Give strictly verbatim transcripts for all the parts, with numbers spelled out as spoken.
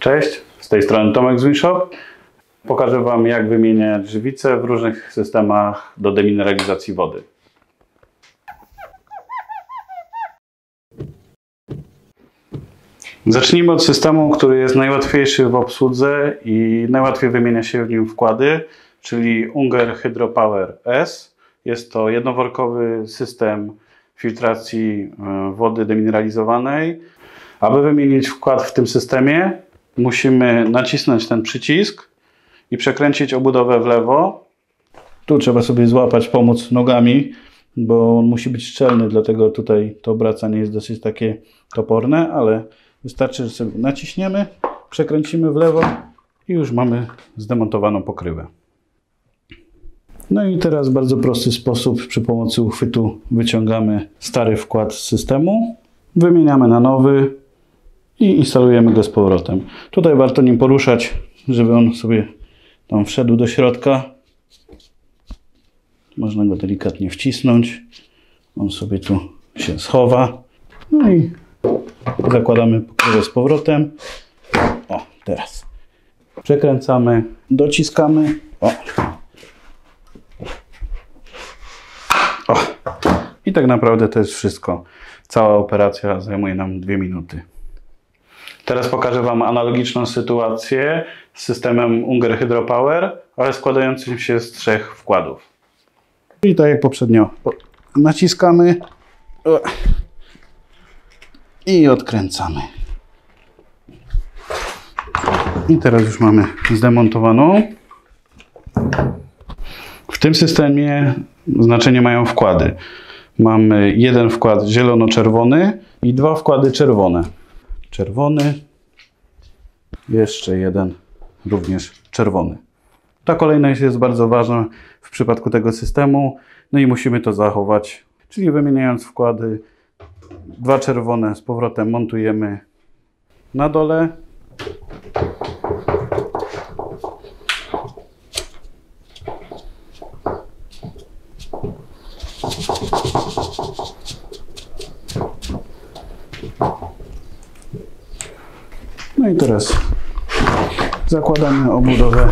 Cześć, z tej strony Tomek z WinShop. Pokażę Wam, jak wymieniać żywice w różnych systemach do demineralizacji wody. Zacznijmy od systemu, który jest najłatwiejszy w obsłudze i najłatwiej wymienia się w nim wkłady, czyli Unger Hydropower S. Jest to jednoworkowy system filtracji wody demineralizowanej. Aby wymienić wkład w tym systemie, musimy nacisnąć ten przycisk i przekręcić obudowę w lewo. Tu trzeba sobie złapać, pomóc nogami, bo on musi być szczelny, dlatego tutaj to obracanie jest dosyć takie toporne, ale wystarczy, że sobie naciśniemy, przekręcimy w lewo i już mamy zdemontowaną pokrywę. No i teraz w bardzo prosty sposób przy pomocy uchwytu wyciągamy stary wkład z systemu, wymieniamy na nowy i instalujemy go z powrotem. Tutaj warto nim poruszać, żeby on sobie tam wszedł do środka. Można go delikatnie wcisnąć. On sobie tu się schowa. No i zakładamy pokrywę z powrotem. O, teraz. Przekręcamy, dociskamy. O. O. I tak naprawdę to jest wszystko. Cała operacja zajmuje nam dwie minuty. Teraz pokażę Wam analogiczną sytuację z systemem Unger Hydropower, ale składającym się z trzech wkładów. I tak jak poprzednio, naciskamy i odkręcamy. I teraz już mamy zdemontowaną. W tym systemie znaczenie mają wkłady. Mamy jeden wkład zielono-czerwony i dwa wkłady czerwone. Czerwony, jeszcze jeden również czerwony. Ta kolejność jest bardzo ważna w przypadku tego systemu, no i musimy to zachować, czyli wymieniając wkłady, dwa czerwone z powrotem montujemy na dole. No i teraz zakładamy obudowę.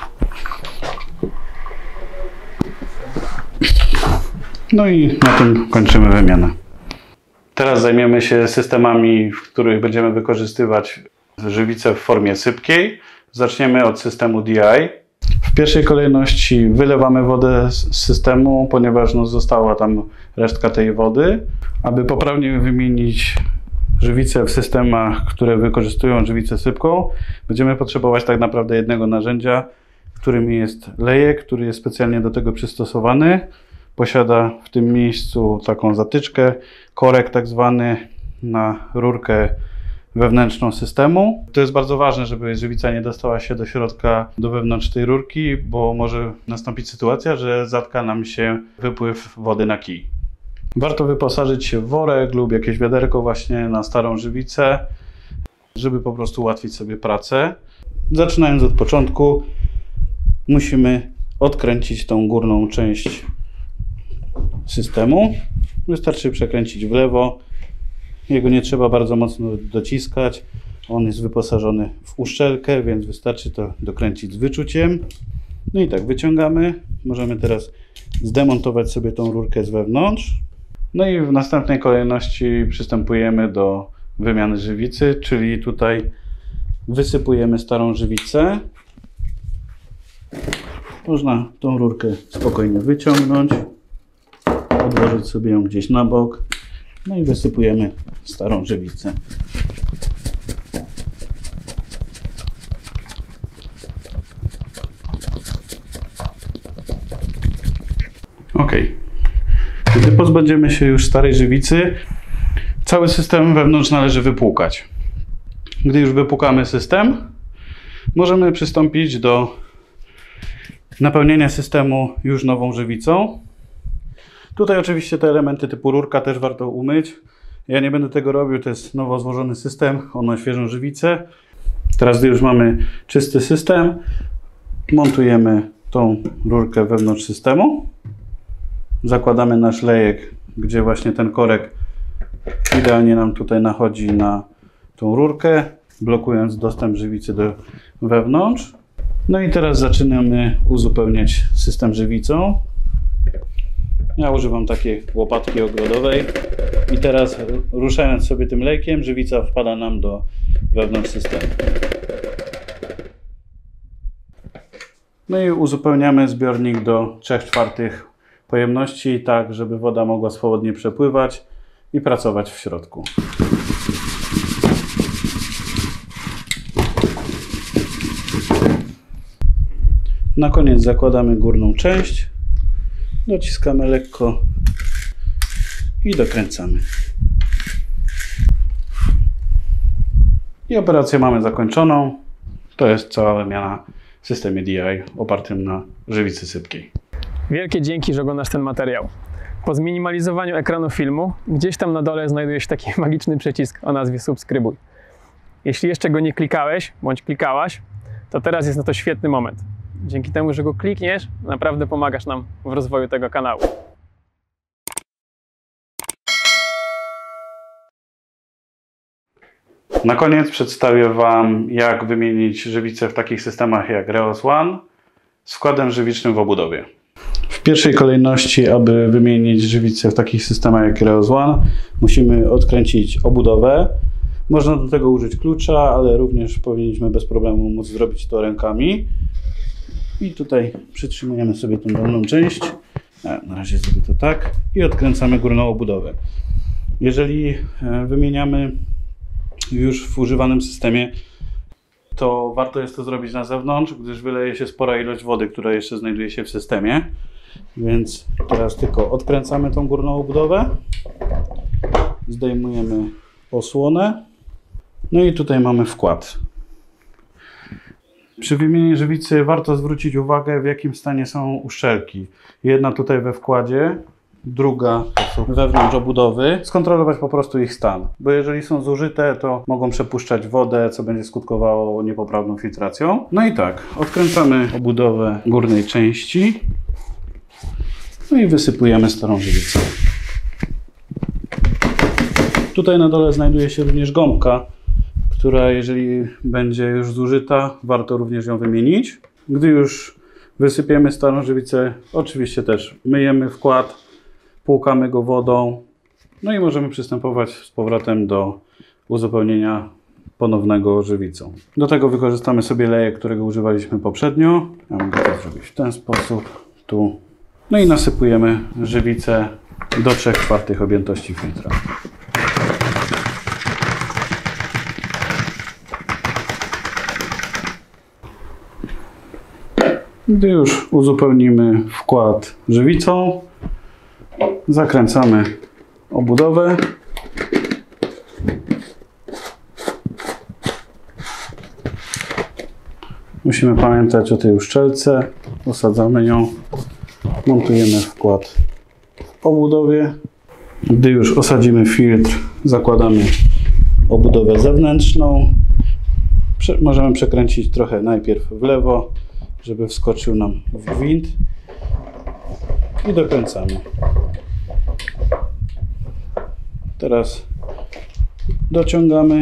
No i na tym kończymy wymianę. Teraz zajmiemy się systemami, w których będziemy wykorzystywać żywice w formie sypkiej. Zaczniemy od systemu D I. W pierwszej kolejności wylewamy wodę z systemu, ponieważ no, została tam resztka tej wody. Aby poprawnie wymienić żywice w systemach, które wykorzystują żywicę sypką, będziemy potrzebować tak naprawdę jednego narzędzia, którym jest lejek, który jest specjalnie do tego przystosowany. Posiada w tym miejscu taką zatyczkę, korek tak zwany na rurkę wewnętrzną systemu. To jest bardzo ważne, żeby żywica nie dostała się do środka, do wewnątrz tej rurki, bo może nastąpić sytuacja, że zatka nam się wypływ wody na kij. Warto wyposażyć się w worek lub jakieś wiaderko właśnie na starą żywicę, żeby po prostu ułatwić sobie pracę. Zaczynając od początku, musimy odkręcić tą górną część systemu. Wystarczy przekręcić w lewo. Jego nie trzeba bardzo mocno dociskać. On jest wyposażony w uszczelkę, więc wystarczy to dokręcić z wyczuciem. No i tak wyciągamy. Możemy teraz zdemontować sobie tą rurkę z wewnątrz. No i w następnej kolejności przystępujemy do wymiany żywicy, czyli tutaj wysypujemy starą żywicę. Można tą rurkę spokojnie wyciągnąć, odłożyć sobie ją gdzieś na bok, no i wysypujemy starą żywicę. Ok. Gdy pozbędziemy się już starej żywicy, cały system wewnątrz należy wypłukać. Gdy już wypłukamy system, możemy przystąpić do napełnienia systemu już nową żywicą. Tutaj oczywiście te elementy typu rurka też warto umyć. Ja nie będę tego robił, to jest nowo złożony system, on ma świeżą żywicę. Teraz, gdy już mamy czysty system, montujemy tą rurkę wewnątrz systemu. Zakładamy nasz lejek, gdzie właśnie ten korek idealnie nam tutaj nachodzi na tą rurkę. blokując dostęp żywicy do wewnątrz. No i teraz zaczynamy uzupełniać system żywicą. Ja używam takiej łopatki ogrodowej i teraz ruszając sobie tym lejkiem, żywica wpada nam do wewnątrz systemu. No i uzupełniamy zbiornik do trzech czwartych pojemności, tak żeby woda mogła swobodnie przepływać i pracować w środku. Na koniec zakładamy górną część, dociskamy lekko i dokręcamy. I operację mamy zakończoną. To jest cała wymiana w systemie D I opartym na żywicy sypkiej. Wielkie dzięki, że oglądasz ten materiał. Po zminimalizowaniu ekranu filmu, gdzieś tam na dole znajduje się taki magiczny przycisk o nazwie subskrybuj. Jeśli jeszcze go nie klikałeś, bądź klikałaś, to teraz jest na to świetny moment. Dzięki temu, że go klikniesz, naprawdę pomagasz nam w rozwoju tego kanału. Na koniec przedstawię Wam, jak wymienić żywicę w takich systemach jak Reos One z wkładem żywicznym w obudowie. W pierwszej kolejności, aby wymienić żywicę w takich systemach jak Reos One, musimy odkręcić obudowę. Można do tego użyć klucza, ale również powinniśmy bez problemu móc zrobić to rękami. I tutaj przytrzymujemy sobie tą dolną część. Na razie zrobię to tak. I odkręcamy górną obudowę. Jeżeli wymieniamy już w używanym systemie, to warto jest to zrobić na zewnątrz, gdyż wyleje się spora ilość wody, która jeszcze znajduje się w systemie. Więc teraz tylko odkręcamy tą górną obudowę. Zdejmujemy osłonę. No i tutaj mamy wkład. Przy wymianie żywicy warto zwrócić uwagę, w jakim stanie są uszczelki. Jedna tutaj we wkładzie, druga wewnątrz obudowy. Skontrolować po prostu ich stan, bo jeżeli są zużyte, to mogą przepuszczać wodę, co będzie skutkowało niepoprawną filtracją. No i tak, odkręcamy obudowę górnej części, no i wysypujemy starą żywicę. Tutaj na dole znajduje się również gąbka, która jeżeli będzie już zużyta, warto również ją wymienić. Gdy już wysypiemy starą żywicę, oczywiście też myjemy wkład, płukamy go wodą, no i możemy przystępować z powrotem do uzupełnienia ponownego żywicą. Do tego wykorzystamy sobie lejek, którego używaliśmy poprzednio. Ja mogę to zrobić w ten sposób, tu. No i nasypujemy żywicę do trzech czwartych objętości filtra. Gdy już uzupełnimy wkład żywicą, zakręcamy obudowę. Musimy pamiętać o tej uszczelce. Osadzamy ją, montujemy wkład w obudowie. Gdy już osadzimy filtr, zakładamy obudowę zewnętrzną. Możemy przekręcić trochę najpierw w lewo, żeby wskoczył nam w gwint i dokręcamy. Teraz dociągamy.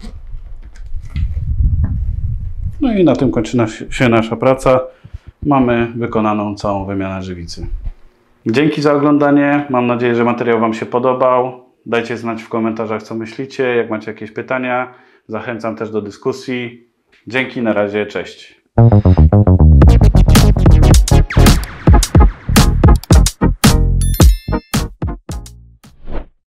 No i na tym kończy się nasza praca. Mamy wykonaną całą wymianę żywicy. Dzięki za oglądanie. Mam nadzieję, że materiał Wam się podobał. Dajcie znać w komentarzach, co myślicie. Jak macie jakieś pytania, zachęcam też do dyskusji. Dzięki, na razie, cześć.